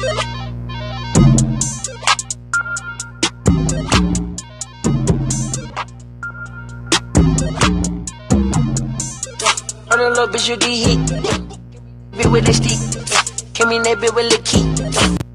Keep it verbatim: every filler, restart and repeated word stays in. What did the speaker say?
On a little bitch, you get hit. Bit with the stick. Came in that bit with the key.